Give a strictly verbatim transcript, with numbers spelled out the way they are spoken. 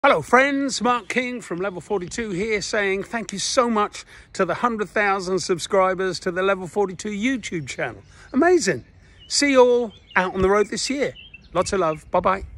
Hello friends, Mark King from Level forty-two here saying thank you so much to the one hundred thousand subscribers to the Level forty-two YouTube channel. Amazing. See you all out on the road this year. Lots of love. Bye-bye.